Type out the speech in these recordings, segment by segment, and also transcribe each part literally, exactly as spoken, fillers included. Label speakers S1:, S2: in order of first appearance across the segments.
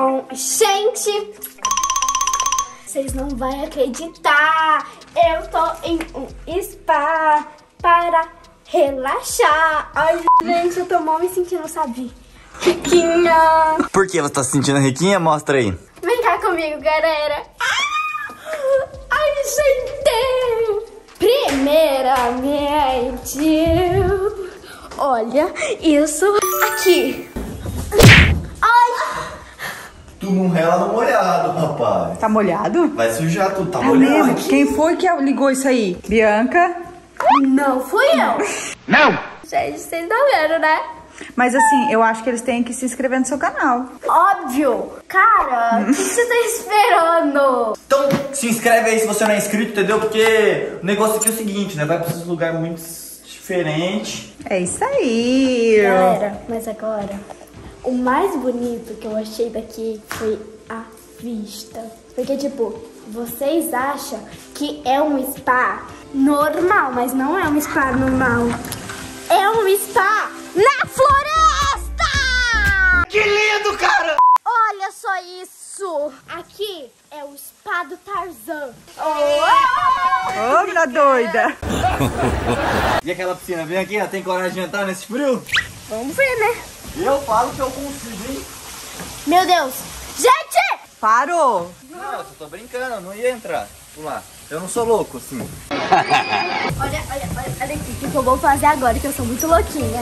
S1: bom? Gente, vocês não vão acreditar. Eu tô em um spa para relaxar. Ai, gente, eu tô mal me sentindo, sabe? Riquinha.
S2: Por que você tá se sentindo riquinha? Mostra aí.
S1: Vem cá comigo, galera. Ai, gente. Primeiramente, olha isso aqui. Ai.
S2: Tu não rela no molhado, rapaz.
S3: Tá molhado?
S2: Vai sujar tudo, tá
S3: Tá
S2: molhado.
S3: mesmo? Quem foi que ligou isso aí? Bianca?
S1: Não fui eu.
S2: Não!
S1: Gente, vocês estão vendo, né?
S3: Mas assim, eu acho que eles têm que se inscrever no seu canal.
S1: Óbvio. Cara, o que você tá esperando?
S2: Então se inscreve aí se você não é inscrito, entendeu? Porque o negócio aqui é o seguinte, né? Vai pra esses lugares muito diferentes.
S3: É isso aí.
S1: Galera, mas agora, o mais bonito que eu achei daqui foi a vista. Porque, tipo, vocês acham que é um spa normal, mas não é um spa normal. É um spa na floresta!
S2: Que lindo, cara!
S1: Olha só isso! Aqui é o spa do Tarzan.
S3: Ô, oh, menina doida!
S2: E aquela piscina? Vem aqui, ó. Tem coragem de entrar nesse frio?
S1: Vamos ver, né?
S2: Eu falo que eu consigo, hein?
S1: Meu Deus! Gente!
S3: Parou!
S2: Não, eu só tô brincando, eu não ia entrar. Vamos lá. Eu não sou louco, assim.
S1: Olha, olha, olha, olha aqui, o que eu vou fazer agora, que eu sou muito louquinha.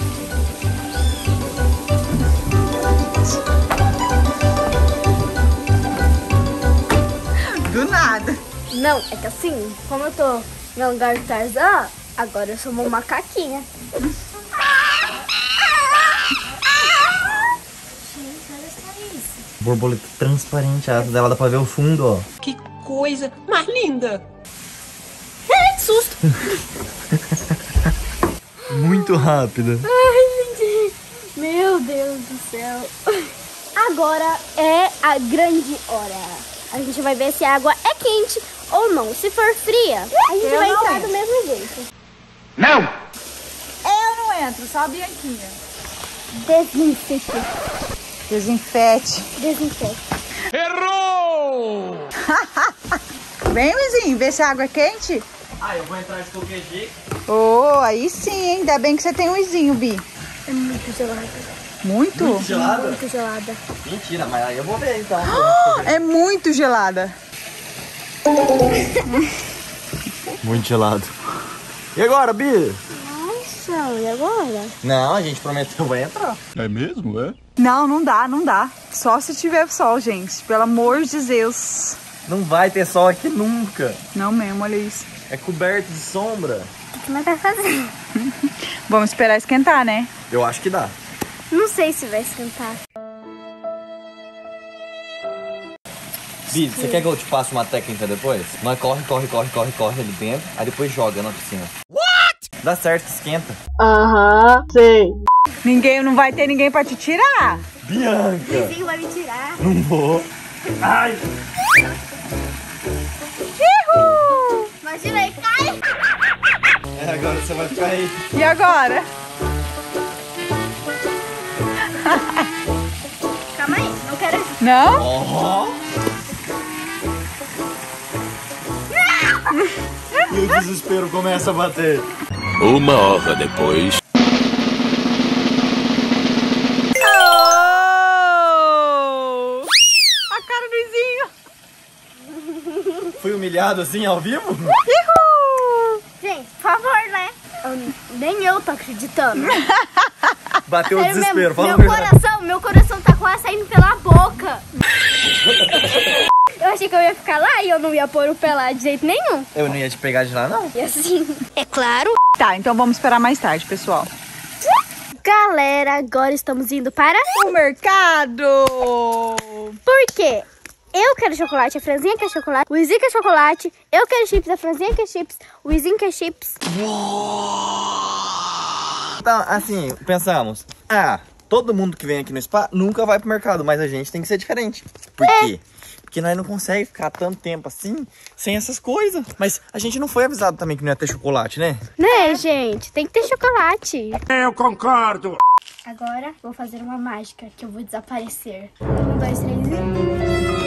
S3: Do nada.
S1: Não, é que assim, como eu tô no lugar do Tarzan, agora eu sou uma macaquinha. Gente, olha só isso.
S2: Borboleta transparente, a asa dela dá pra ver o fundo, ó.
S4: Que coisa mais linda!
S1: Ai, que susto!
S2: Muito rápida.
S1: Ai, gente, meu Deus do céu. Agora é a grande hora. A gente vai ver se a água é quente ou não. Se for fria, a gente
S3: Eu
S1: vai
S3: não
S1: entrar
S3: entro.
S1: do mesmo jeito.
S2: Não!
S3: Eu não entro, só a Bianquinha.
S1: Desinfete.
S3: Desinfete.
S1: Desinfete.
S4: Errou!
S3: Vem, Luizinho, vê se a água é quente.
S2: Ah, eu vou entrar de qualquer jeito.
S3: Oh, aí sim, hein? Ainda bem que você tem um Luizinho, Bi.
S1: É muito gelada.
S3: Muito?
S2: Muito gelada?
S1: Muito gelada.
S2: Mentira, mas aí eu vou ver então.
S3: É muito gelada.
S2: Muito gelado. E agora, Bi?
S1: Nossa, e agora?
S2: Não, a gente prometeu, vai entrar.
S5: É mesmo, é?
S3: Não, não dá, não dá. Só se tiver sol, gente. Pelo amor de Deus.
S2: Não vai ter sol aqui nunca.
S3: Não mesmo, olha isso.
S2: É coberto de sombra.
S1: O que nós vai fazer?
S3: Vamos esperar esquentar, né?
S2: Eu acho que dá.
S1: Não sei se vai esquentar.
S2: Bi, você quer que eu te passe uma técnica depois? Nós corre, corre, corre, corre, corre ali dentro, aí depois joga na piscina. What? Dá certo, esquenta.
S1: Aham, sei.
S3: Ninguém, não vai ter ninguém pra te tirar.
S2: Bianca!
S1: O vizinho vai me tirar.
S2: Não vou. Ai!
S3: Uhul!
S1: Imagina aí, cai.
S2: É, agora você vai ficar aí.
S3: E agora?
S1: Calma aí, não quero...
S3: Não?
S2: Ó! E o desespero começa a bater.
S5: Uma hora depois.
S3: Oh! A cara do Luizinho.
S2: Fui humilhado assim ao vivo?
S3: Uhul!
S1: Gente, por favor, né? Eu- nem eu tô acreditando.
S2: Bateu o
S1: Sério
S2: desespero,
S1: mesmo,
S2: fala a
S1: meu
S2: verdade.
S1: coração, meu coração tá quase saindo pela boca. Eu achei que eu ia ficar lá e eu não ia pôr o pé lá de jeito nenhum.
S2: Eu não ia te pegar de lá, não.
S1: E assim, é claro.
S3: Tá, então vamos esperar mais tarde, pessoal.
S1: Galera, agora estamos indo para...
S3: O mercado!
S1: Por quê? Eu quero chocolate, a Franzinha quer chocolate, o Izinho quer chocolate, eu quero chips, a Franzinha quer chips, o Izinho quer chips.
S2: Então, assim, pensamos. Ah, todo mundo que vem aqui no spa nunca vai pro mercado, mas a gente tem que ser diferente. Por quê? Porque nós não conseguimos ficar tanto tempo assim, sem essas coisas. Mas a gente não foi avisado também que não ia ter chocolate, né?
S1: Né, gente? Tem que ter chocolate.
S5: Eu concordo.
S1: Agora vou fazer uma mágica que eu vou desaparecer. Um, dois, três e...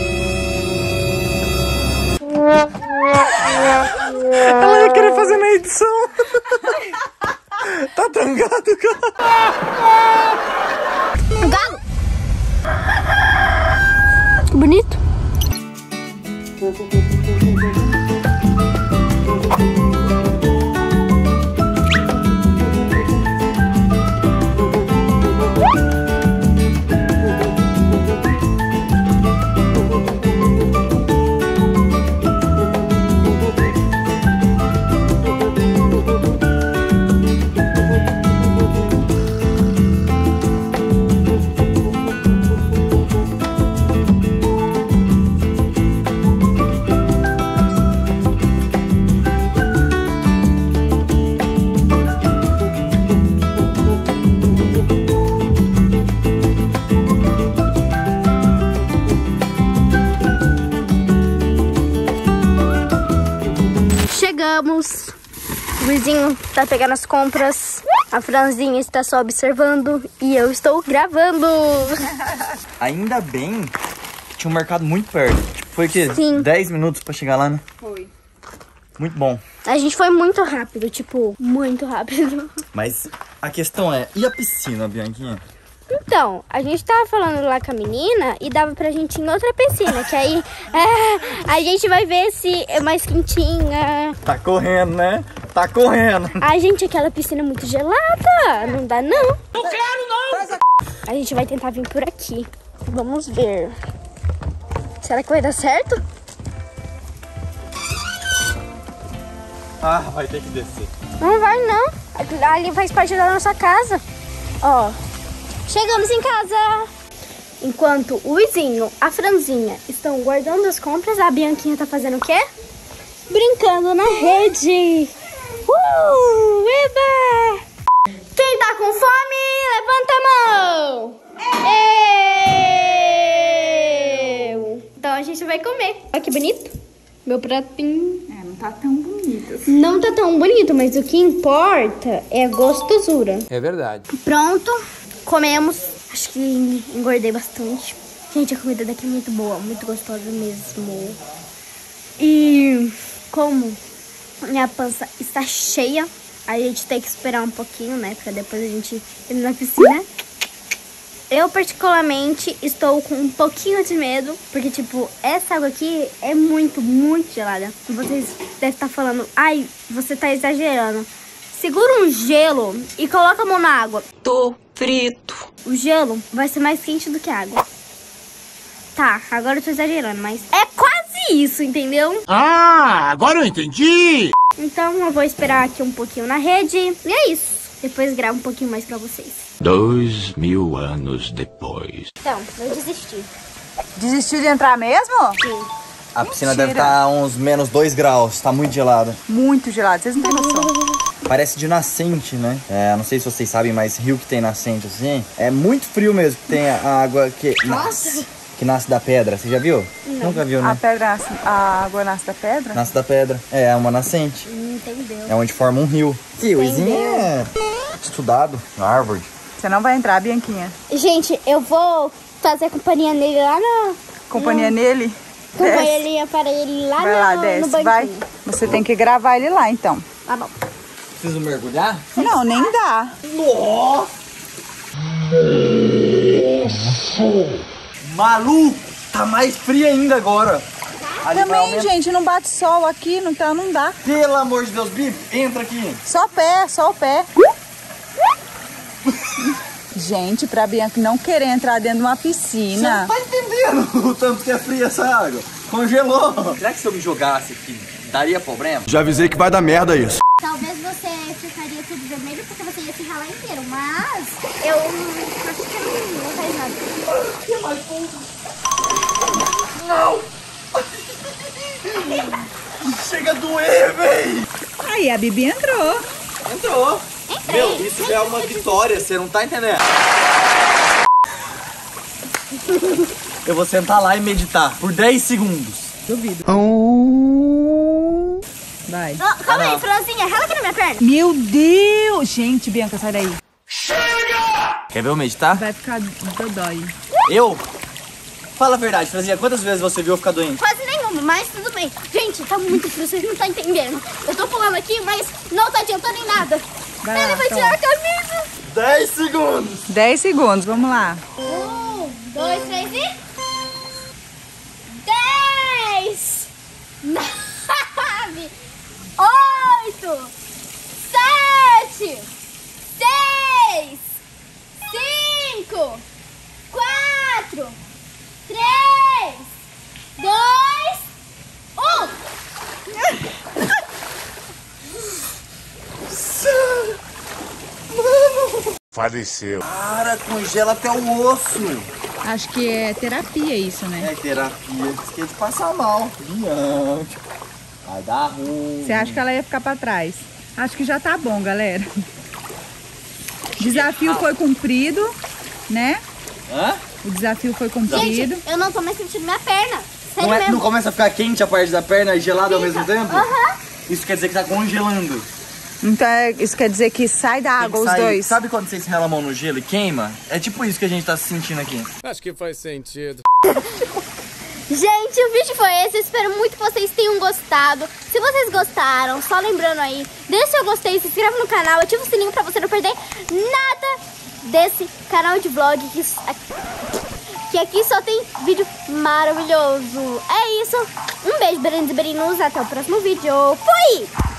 S2: Ela ia querer fazer na edição. Tá tangado, cara.
S1: Um galo! Que bonito. Chegamos. O vizinho tá pegando as compras. A Franzinha está só observando. E eu estou gravando.
S2: Ainda bem que tinha um mercado muito perto. Foi o quê?
S1: Sim.
S2: dez minutos pra chegar lá, né?
S3: Foi.
S2: Muito bom.
S1: A gente foi muito rápido, tipo, muito rápido.
S2: Mas a questão é, e a piscina, Bianquinha?
S1: Então, a gente tava falando lá com a menina e dava pra gente ir em outra piscina, que aí é, a gente vai ver se é mais quentinha.
S2: Tá correndo, né? Tá correndo.
S1: Ai, gente, aquela piscina é muito gelada, não dá não.
S4: Não quero, não!
S1: A gente vai tentar vir por aqui. Vamos ver. Será que vai dar certo?
S2: Ah, vai ter que descer.
S1: Não vai não. Ali faz parte da nossa casa. Ó, chegamos em casa. Enquanto o vizinho, a Franzinha estão guardando as compras, a Bianquinha tá fazendo o quê? Brincando na rede. Uh, eba! Quem tá com fome, levanta a mão. Eu. Então a gente vai comer. Olha que bonito. Meu pratinho.
S3: É, não tá tão bonito.
S1: Não tá tão bonito, mas o que importa é a gostosura.
S4: É verdade.
S1: Pronto, comemos. Acho que engordei bastante. Gente, a comida daqui é muito boa, muito gostosa mesmo. E como minha pança está cheia, a gente tem que esperar um pouquinho, né? Pra depois a gente ir na piscina. Eu, particularmente, estou com um pouquinho de medo, porque, tipo, essa água aqui é muito, muito gelada. E vocês devem estar falando, ai, você tá exagerando. Segura um gelo e coloca a mão na água.
S4: Tô frito.
S1: O gelo vai ser mais quente do que a água. Tá, agora eu tô exagerando, mas é quase isso, entendeu?
S4: Ah, agora eu entendi!
S1: Então eu vou esperar aqui um pouquinho na rede. E é isso. Depois gravo um pouquinho mais pra vocês.
S5: Dois mil anos depois.
S1: Então, eu desisti.
S3: Desistiu de entrar mesmo?
S1: Sim.
S2: A piscina
S3: Mentira.
S2: deve estar a uns menos dois graus, tá muito gelada.
S3: Muito gelado, vocês não têm noção.
S2: Parece de nascente, né? É, não sei se vocês sabem, mas rio que tem nascente assim, é muito frio mesmo, que tem a água que nasce, que nasce da pedra. Você já viu?
S1: Não.
S2: Nunca viu,
S3: A
S2: né?
S3: pedra, nasce- a água nasce da pedra?
S2: Nasce da pedra. É, é uma nascente.
S1: Entendeu?
S2: É onde forma um rio. E o Izinho é estudado na Harvard.
S3: Você não vai entrar, Bianquinha.
S1: Gente, eu vou fazer companhia nele lá na...
S3: Companhia nele? Desce.
S1: Companhia para ele lá,
S3: Vai lá,
S1: no,
S3: desce,
S1: no banquinho.
S3: vai. Você tem que gravar ele lá, então.
S1: Tá bom.
S2: Preciso mergulhar?
S3: Não, nem dá.
S2: Nossa! Maluco! Tá mais frio ainda agora. Ali vai
S3: Também,
S2: aumentar.
S3: gente, não bate sol aqui, não, tá, não dá.
S2: Pelo amor de Deus, Bibi, entra aqui.
S3: Só o pé, só o pé. Gente, pra Bianca não querer entrar dentro de uma
S2: Você
S3: piscina.
S2: não tá entendendo o tanto que é fria essa água. Congelou. Será que se eu me jogasse aqui, daria problema?
S5: Já avisei que vai dar merda isso.
S1: Talvez você ficaria tudo vermelho porque você ia se ralar inteiro, mas eu acho que não, não faz nada.
S2: Não! Chega a doer, véi!
S3: Aí, a Bibi entrou.
S2: Entrou. Meu, isso é uma vitória, você não tá entendendo. Eu vou sentar lá e meditar por dez segundos.
S3: Duvido. Vai.
S1: Oh, calma aí, Franzinha, rala aqui na minha perna.
S3: Meu Deus! Gente, Bianca, sai daí.
S4: Chega!
S2: Quer ver eu meditar?
S3: Vai ficar dodói.
S2: Eu? Fala a verdade, Franzinha, quantas vezes você viu eu ficar doente?
S1: Quase nenhuma, mas tudo bem. Gente, tá muito frio, vocês não estão entendendo. Eu tô pulando aqui, mas não tá adiantando em nada.
S3: Vai
S1: Ele
S3: lá,
S1: vai
S3: toma.
S1: tirar a camisa.
S2: dez segundos.
S3: dez segundos, vamos lá.
S1: Um, dois, três e... Dez! Nove! Oito! Sete! Seis! Cinco! Quatro! Três! Dois! Um!
S5: Faleceu.
S2: Cara, congela até o osso.
S3: Acho que é terapia isso, né?
S2: É terapia. Esqueci de passar mal. Bianca. Vai dar ruim.
S3: Você acha que ela ia ficar pra trás? Acho que já tá bom, galera. Desafio foi cumprido, né?
S2: Hã?
S3: O desafio foi cumprido.
S1: Gente, eu não tô mais sentindo minha perna. Sério
S2: Não, é-
S1: mesmo.
S2: não começa a ficar quente a parte da perna e gelada ao mesmo tempo?
S1: Aham.
S2: Isso quer dizer que tá congelando.
S3: Então é- isso quer dizer que sai da
S2: Tem que
S3: água os
S2: sair.
S3: dois?
S2: Sabe quando você esrela a mão no gelo e queima? É tipo isso que a gente tá se sentindo aqui.
S6: Acho que faz sentido.
S1: Gente, o vídeo foi esse. Eu espero muito que vocês tenham gostado. Se vocês gostaram, só lembrando aí, deixa seu gostei, se inscreva no canal, ativa o sininho pra você não perder nada desse canal de vlog. Que, que aqui só tem vídeo maravilhoso. É isso. Um beijo, Berendes e Berinus. Até o próximo vídeo. Fui!